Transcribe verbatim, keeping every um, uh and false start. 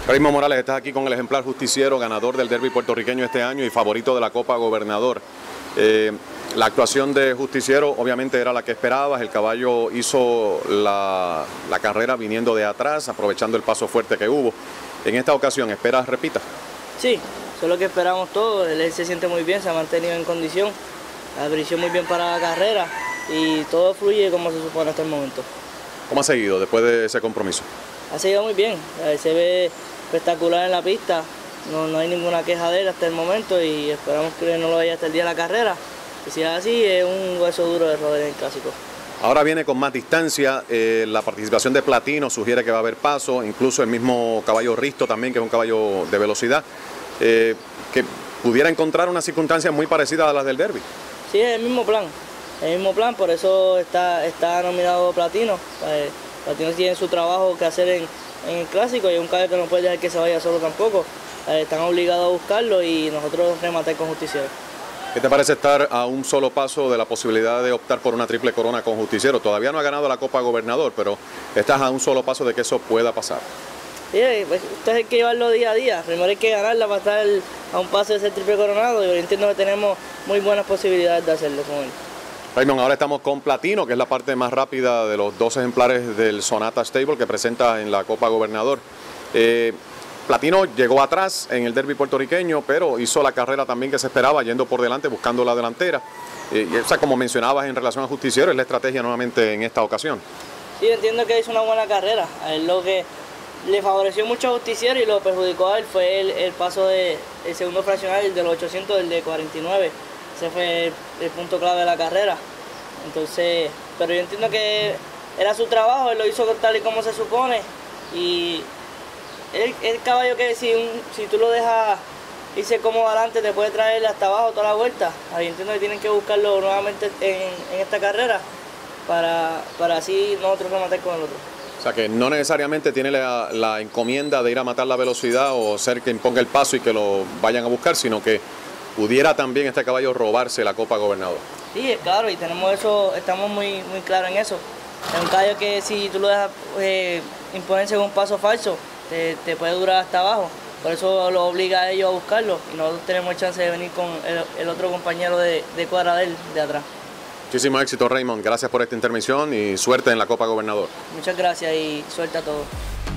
Raymond Morales, estás aquí con el ejemplar Justiciero, ganador del derby puertorriqueño este año y favorito de la Copa Gobernador. Eh, la actuación de Justiciero obviamente era la que esperabas, el caballo hizo la, la carrera viniendo de atrás, aprovechando el paso fuerte que hubo. En esta ocasión, ¿esperas repita? Sí, eso es lo que esperamos todos, él se siente muy bien, se ha mantenido en condición, abrió muy bien para la carrera y todo fluye como se supone hasta el momento. ¿Cómo ha seguido después de ese compromiso? Ha seguido muy bien, se ve espectacular en la pista, no, no hay ninguna queja de él hasta el momento y esperamos que no lo vaya hasta el día de la carrera. Y si es así, es un hueso duro de roder en el clásico. Ahora viene con más distancia, eh, la participación de Platino sugiere que va a haber paso, incluso el mismo caballo Risto también, que es un caballo de velocidad, eh, que pudiera encontrar una circunstancia muy parecida a las del derby. Sí, es el mismo plan, el mismo plan, por eso está, está nominado Platino. Eh, Platino tiene su trabajo que hacer en, en el clásico y es un caballo que no puede dejar que se vaya solo tampoco. Eh, están obligados a buscarlo y nosotros rematar con Justiciero. ¿Qué te parece estar a un solo paso de la posibilidad de optar por una triple corona con Justiciero? Todavía no ha ganado la Copa Gobernador, pero estás a un solo paso de que eso pueda pasar. Sí, pues, usted hay que llevarlo día a día. Primero hay que ganarla para estar a un paso de ser triple coronado y yo entiendo que tenemos muy buenas posibilidades de hacerlo con él. Raymond, ahora estamos con Platino, que es la parte más rápida de los dos ejemplares del Sonata Stable que presenta en la Copa Gobernador. Eh, Platino llegó atrás en el derby puertorriqueño, pero hizo la carrera también que se esperaba, yendo por delante, buscando la delantera. Eh, y esa, como mencionabas en relación a Justiciero, es la estrategia nuevamente en esta ocasión. Sí, entiendo que hizo una buena carrera. A él lo que le favoreció mucho a Justiciero y lo perjudicó a él fue el, el paso del de, segundo fraccional, el de los ochocientos, el de cuarenta y nueve. Ese fue el, el punto clave de la carrera. Entonces, pero yo entiendo que era su trabajo, él lo hizo tal y como se supone. Y el, el caballo que si, un, si tú lo dejas irse como adelante te puede traer hasta abajo toda la vuelta. Ahí entiendo que tienen que buscarlo nuevamente en, en esta carrera para, para así nosotros rematar con el otro. O sea que no necesariamente tiene la, la encomienda de ir a matar la velocidad o ser quien ponga el paso y que lo vayan a buscar, sino que pudiera también este caballo robarse la Copa Gobernador. Sí, claro, y tenemos eso, estamos muy, muy claros en eso. Es un caballo que si tú lo dejas eh, imponerse con un paso falso, Te, te puede durar hasta abajo, por eso lo obliga a ellos a buscarlo y nosotros tenemos chance de venir con el, el otro compañero de, de cuadra de él, de atrás. Muchísimo éxito, Raymond, gracias por esta intervención y suerte en la Copa Gobernador. Muchas gracias y suerte a todos.